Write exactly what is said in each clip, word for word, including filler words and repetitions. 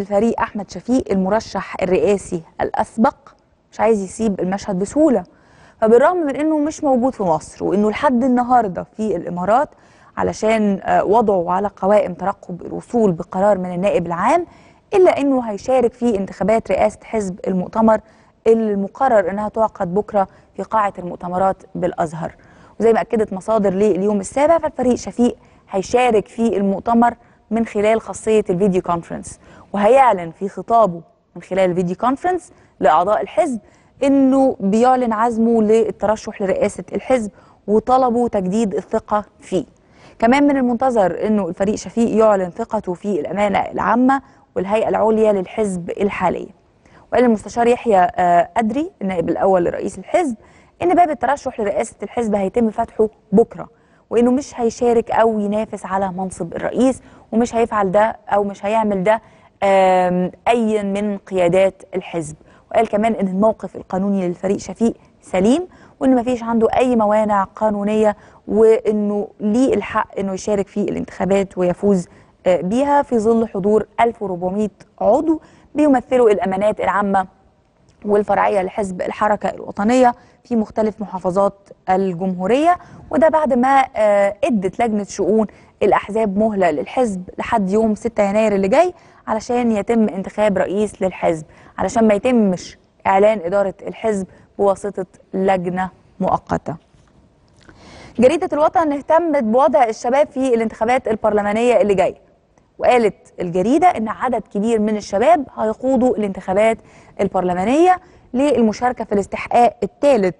فريق أحمد شفيق المرشح الرئاسي الأسبق مش عايز يسيب المشهد بسهولة، فبالرغم من أنه مش موجود في مصر وأنه لحد النهاردة في الإمارات علشان وضعه على قوائم ترقب الوصول بقرار من النائب العام، إلا أنه هيشارك في انتخابات رئاسة حزب المؤتمر المقرر أنها تعقد بكرة في قاعة المؤتمرات بالأزهر. وزي ما أكدت مصادر لليوم السابع، فالفريق شفيق هيشارك في المؤتمر من خلال خاصية الفيديو كونفرنس، وهيعلن في خطابه من خلال الفيديو كونفرنس لأعضاء الحزب أنه بيعلن عزمه للترشح لرئاسة الحزب وطلبوا تجديد الثقة فيه. كمان من المنتظر أنه الفريق شفيق يعلن ثقته في الأمانة العامة والهيئة العليا للحزب الحالية. وقال المستشار يحيى أدري النائب الأول لرئيس الحزب إن باب الترشح لرئاسة الحزب هيتم فتحه بكرة، وإنه مش هيشارك أو ينافس على منصب الرئيس، ومش هيفعل ده أو مش هيعمل ده أي من قيادات الحزب. وقال كمان إن الموقف القانوني للفريق شفيق سليم، وإن مفيش عنده أي موانع قانونية، وإنه ليه الحق إنه يشارك في الانتخابات ويفوز بيها في ظل حضور ألف وأربعمائة عضو بيمثلوا الأمانات العامة والفرعية لحزب الحركة الوطنية في مختلف محافظات الجمهورية. وده بعد ما ادت لجنة شؤون الأحزاب مهلة للحزب لحد يوم ستة يناير اللي جاي علشان يتم انتخاب رئيس للحزب، علشان ما يتمش إعلان إدارة الحزب بواسطة لجنة مؤقتة. جريدة الوطن اهتمت بوضع الشباب في الانتخابات البرلمانية اللي جاية، وقالت الجريدة إن عدد كبير من الشباب هيخوضوا الانتخابات البرلمانية للمشاركة في الاستحقاق الثالث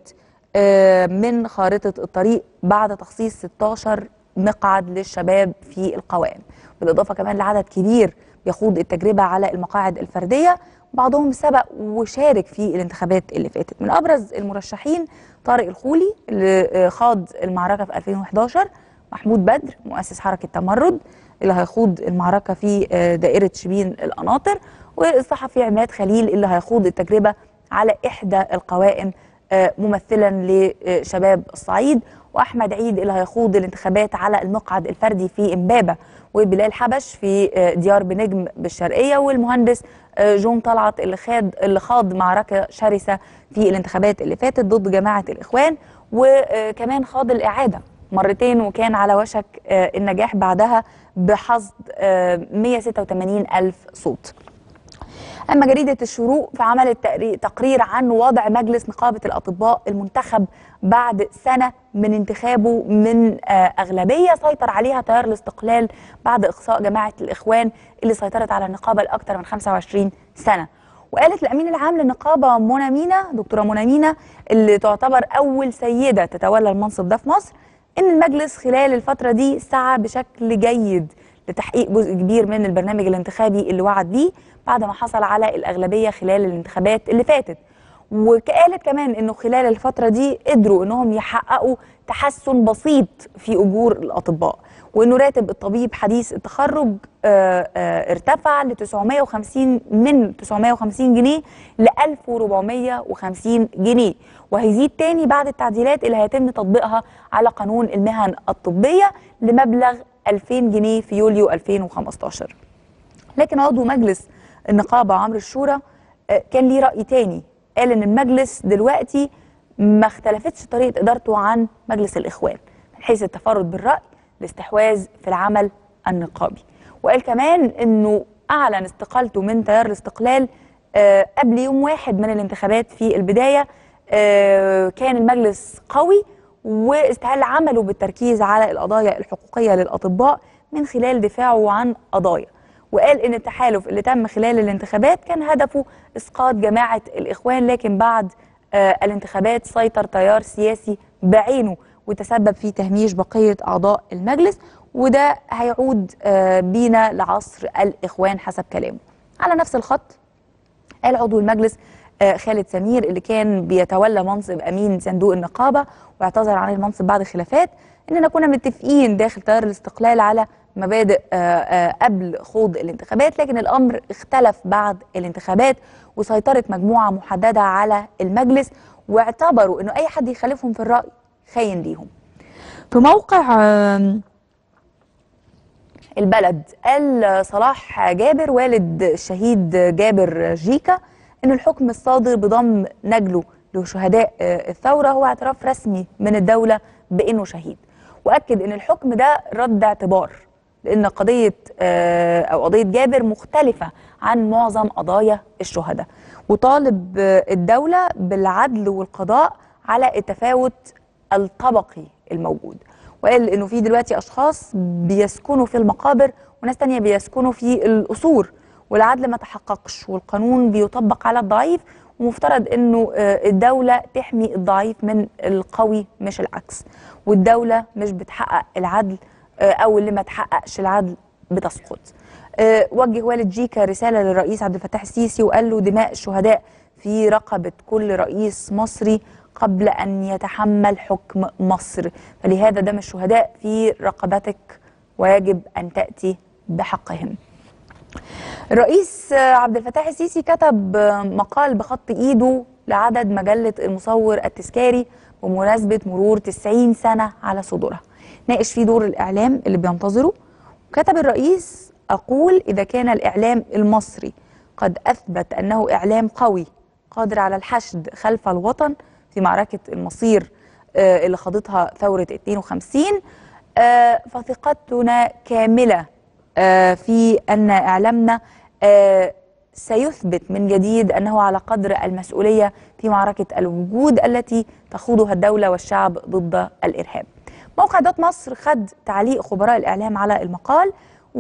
من خارطة الطريق بعد تخصيص ستة عشر مقعد للشباب في القوائم، بالإضافة كمان لعدد كبير يخوض التجربة على المقاعد الفردية، بعضهم سبق وشارك في الانتخابات اللي فاتت. من أبرز المرشحين طارق الخولي اللي خاض المعركة في ألفين وإحدى عشر، محمود بدر مؤسس حركة تمرد اللي هيخوض المعركة في دائرة شبين القناطر، والصحفي عماد خليل اللي هيخوض التجربة على إحدى القوائم ممثلا لشباب الصعيد، وأحمد عيد اللي هيخوض الانتخابات على المقعد الفردي في إمبابة، وبلال حبش في ديار بنجم بالشرقية، والمهندس جون طلعت اللي خاض اللي خاض معركة شرسة في الانتخابات اللي فاتت ضد جماعة الإخوان، وكمان خاض الإعادة مرتين وكان على وشك النجاح بعدها بحصد مئة وستة وثمانين ألف صوت. أما جريدة الشروق فعملت تقرير عن وضع مجلس نقابة الأطباء المنتخب بعد سنة من انتخابه من أغلبية سيطر عليها تيار الاستقلال بعد إقصاء جماعة الإخوان اللي سيطرت على النقابة لأكثر من خمسة وعشرين سنة. وقالت الأمين العام للنقابة منى مينا دكتورة منى مينا اللي تعتبر أول سيدة تتولى المنصب ده في مصر إن المجلس خلال الفترة دي سعى بشكل جيد لتحقيق جزء كبير من البرنامج الانتخابي اللي وعد بيه بعد ما حصل على الأغلبية خلال الانتخابات اللي فاتت. وقالت كمان إنه خلال الفترة دي قدروا إنهم يحققوا تحسن بسيط في أجور الأطباء، وإنه راتب الطبيب حديث التخرج اه اه ارتفع ل تسعمائة وخمسين من تسعمائة وخمسين جنيه ل ألف وأربعمائة وخمسين جنيه، وهيزيد تاني بعد التعديلات اللي هيتم تطبيقها على قانون المهن الطبية لمبلغ ألفين جنيه في يوليو ألفين وخمسة عشر. لكن عضو مجلس النقابة عمرو الشورى كان ليه رأي تاني، قال إن المجلس دلوقتي ما اختلفتش طريقة إدارته عن مجلس الإخوان من حيث التفرد بالرأي الاستحواذ في العمل النقابي. وقال كمان إنه أعلن استقالته من تيار الاستقلال قبل يوم واحد من الانتخابات في البداية. كان المجلس قوي واستهل عمله بالتركيز على القضايا الحقوقية للأطباء من خلال دفاعه عن قضايا. وقال إن التحالف اللي تم خلال الانتخابات كان هدفه إسقاط جماعة الإخوان، لكن بعد آه الانتخابات سيطر تيار سياسي بعينه وتسبب في تهميش بقية أعضاء المجلس، وده هيعود آه بينا لعصر الإخوان حسب كلامه. على نفس الخط قال عضو المجلس آه خالد سمير اللي كان بيتولى منصب أمين صندوق النقابة واعتذر عن المنصب بعد خلافات إننا كنا متفقين داخل تيار الاستقلال على مبادئ آآ آآ قبل خوض الانتخابات، لكن الأمر اختلف بعد الانتخابات وسيطرت مجموعة محددة على المجلس، واعتبروا أنه أي حد يخالفهم في الرأي خاين ليهم. في موقع البلد قال صلاح جابر والد الشهيد جابر جيكا إن الحكم الصادر بضم نجله لشهداء الثورة هو اعتراف رسمي من الدولة بأنه شهيد، وأكد إن الحكم ده رد اعتبار لأن قضية أو قضية جابر مختلفة عن معظم قضايا الشهداء، وطالب الدولة بالعدل والقضاء على التفاوت الطبقي الموجود، وقال إنه في دلوقتي أشخاص بيسكنوا في المقابر وناس تانية بيسكنوا في القصور، والعدل ما تحققش والقانون بيطبق على الضعيف، ومفترض إنه الدولة تحمي الضعيف من القوي مش العكس، والدولة مش بتحقق العدل أو اللي ما تحققش العدل بتسقط. أه وجه والد جيكا رسالة للرئيس عبد الفتاح السيسي وقال له دماء الشهداء في رقبة كل رئيس مصري قبل أن يتحمل حكم مصر، فلهذا دم الشهداء في رقبتك ويجب أن تأتي بحقهم. الرئيس عبد الفتاح السيسي كتب مقال بخط إيده لعدد مجلة المصور التذكاري بمناسبة مرور تسعين سنة على صدورها، ناقش فيه دور الإعلام اللي بينتظره. وكتب الرئيس: أقول إذا كان الإعلام المصري قد أثبت أنه إعلام قوي قادر على الحشد خلف الوطن في معركة المصير آه اللي خاضتها ثورة اثنين وخمسين، آه فثقتنا كاملة آه في أن إعلامنا آه سيثبت من جديد أنه على قدر المسؤولية في معركة الوجود التي تخوضها الدولة والشعب ضد الإرهاب. موقع دوت مصر خد تعليق خبراء الإعلام على المقال،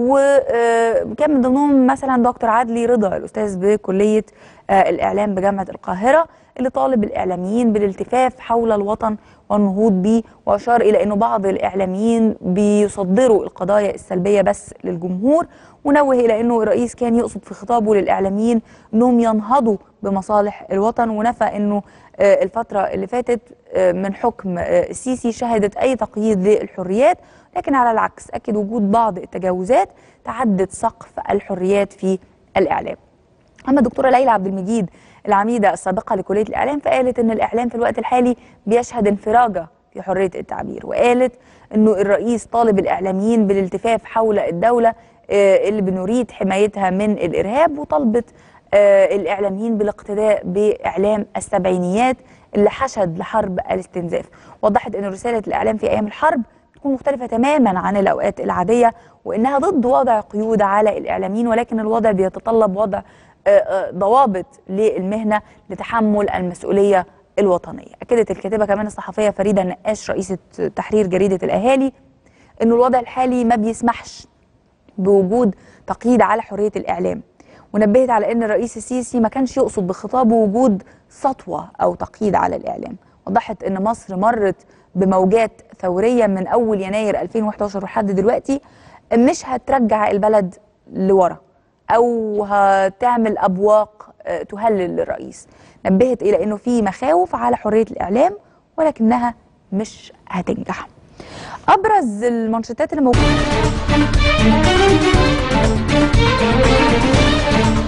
وكان من ضمنهم مثلا دكتور عدلي رضا الأستاذ بكلية الإعلام بجامعة القاهرة اللي طالب الإعلاميين بالالتفاف حول الوطن والنهوض به، وأشار إلى أنه بعض الإعلاميين بيصدروا القضايا السلبية بس للجمهور، ونوه إلى أنه الرئيس كان يقصد في خطابه للإعلاميين أنهم ينهضوا بمصالح الوطن، ونفى أنه الفترة اللي فاتت من حكم السيسي شهدت أي تقييد للحريات، لكن على العكس أكد وجود بعض التجاوزات تعدت سقف الحريات في الإعلام. أما الدكتورة ليلى عبد المجيد العميدة السابقة لكلية الإعلام فقالت أن الإعلام في الوقت الحالي بيشهد انفراجة في حرية التعبير، وقالت أنه الرئيس طالب الإعلاميين بالالتفاف حول الدولة اللي بنريد حمايتها من الإرهاب، وطلبت الإعلاميين بالاقتداء بإعلام السبعينيات اللي حشد لحرب الاستنزاف. وضحت أن رسالة الإعلام في أيام الحرب تكون مختلفة تماما عن الأوقات العادية، وإنها ضد وضع قيود على الإعلاميين، ولكن الوضع بيتطلب وضع ضوابط للمهنة لتحمل المسؤولية الوطنية. أكدت الكاتبة كمان الصحفية فريدة النقاش رئيسة تحرير جريدة الأهالي أنه الوضع الحالي ما بيسمحش بوجود تقييد على حرية الإعلام، ونبهت على أن الرئيس السيسي ما كانش يقصد بخطابه وجود سطوة أو تقييد على الإعلام. وضحت أن مصر مرت بموجات ثورية من أول يناير ألفين وإحدى عشر لحد دلوقتي مش هترجع البلد لورا أو هتعمل أبواق تهلل للرئيس. نبهت إلى أنه في مخاوف على حرية الإعلام ولكنها مش هتنجح. أبرز المنشطات اللي موجودة